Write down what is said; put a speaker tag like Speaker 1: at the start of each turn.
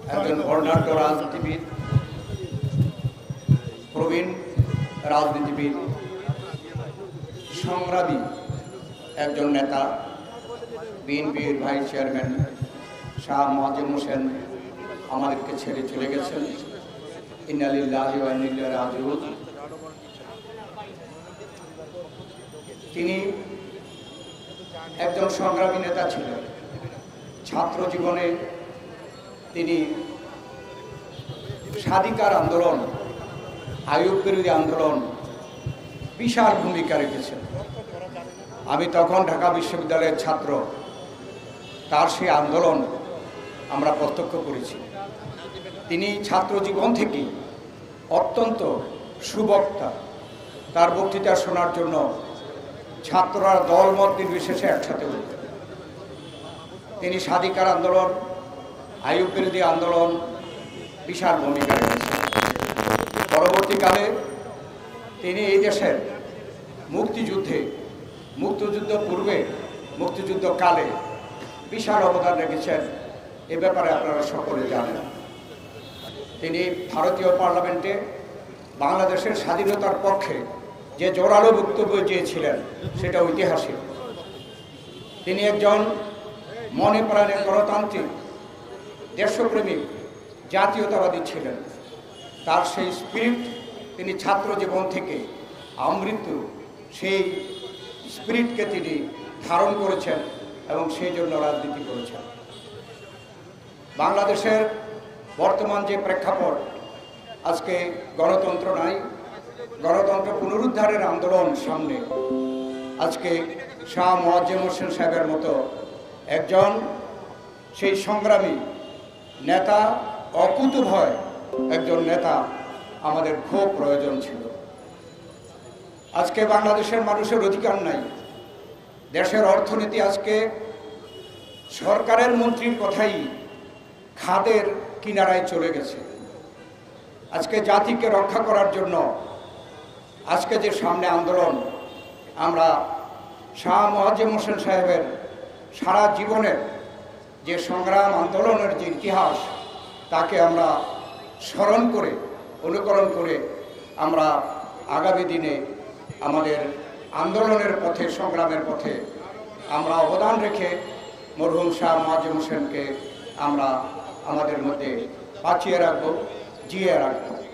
Speaker 1: একজন বর্ণাঢ্য রাজনীতিবিদ, প্রবীণ রাজনীতিবিদ, সংগ্রামী একজন নেতা, বিএনপির ভাইস চেয়ারম্যান শাহ মোয়াজ্জেম হোসেন আমাদেরকে ছেড়ে চলে গেছেন। ইন্না লিল্লাহি ওয়া ইন্না ইলাইহি রাজিউন। তিনি একজন সংগ্রামী নেতা ছিলেন। ছাত্র জীবনে তিনি স্বাধিকার আন্দোলন, আইয়ুব বিরোধী আন্দোলন বিশাল ভূমিকা রেখেছেন। আমি তখন ঢাকা বিশ্ববিদ্যালয়ের ছাত্র, তার সেই আন্দোলন আমরা প্রত্যক্ষ করেছি। তিনি ছাত্র জীবন থেকেই অত্যন্ত সুবক্তা। তার বক্তৃতা শোনার জন্য ছাত্ররা দলমত নির্বিশেষে একসাথে হত। তিনি স্বাধিকার আন্দোলন, আইয়ুব বিরোধী আন্দোলন বিশাল ভূমিকা রেখেছেন। পরবর্তীকালে তিনি এই দেশের মুক্তিযুদ্ধ পূর্বে, মুক্তিযুদ্ধকালে বিশাল অবদান রেখেছেন। এ ব্যাপারে আপনারা সকলে জানেন। তিনি ভারতীয় পার্লামেন্টে বাংলাদেশের স্বাধীনতার পক্ষে যে জোরালো বক্তব্য দিয়েছিলেন সেটা ঐতিহাসিক। তিনি একজন মনে প্রাণে গণতান্ত্রিক, দেশপ্রেমিক, জাতীয়তাবাদী ছিলেন। তার সেই স্পিরিট তিনি ছাত্র জীবন থেকে আমৃত্যু সেই স্পিরিটকে তিনি ধারণ করেছেন এবং সেই জন্য রাজনীতি করেছেন। বাংলাদেশের বর্তমান যে প্রেক্ষাপট, আজকে গণতন্ত্র নাই, গণতন্ত্র পুনরুদ্ধারের আন্দোলন সামনে। আজকে শাহ মোয়াজ্জেম হোসেন সাহেবের মতো একজন সেই সংগ্রামী নেতা, অকুতোভয় একজন নেতা আমাদের খুব প্রয়োজন ছিল। আজকে বাংলাদেশের মানুষের অধিকার নাই। দেশের অর্থনীতি আজকে সরকারের মন্ত্রীর কথাই খাদের কিনারায় চলে গেছে। আজকে জাতিকে রক্ষা করার জন্য আজকে যে সামনে আন্দোলন, আমরা শাহ মোয়াজ্জেম হোসেন সাহেবের সারা জীবনের যে সংগ্রাম, আন্দোলনের যে ইতিহাস, তাকে আমরা স্মরণ করে, অনুকরণ করে আমরা আগামী দিনে আমাদের আন্দোলনের পথে, সংগ্রামের পথে আমরা অবদান রেখে মরহুম শাহ মোয়াজ্জেম হোসেনকে আমরা আমাদের মধ্যে বাঁচিয়ে রাখবো, জিয়ে রাখবো।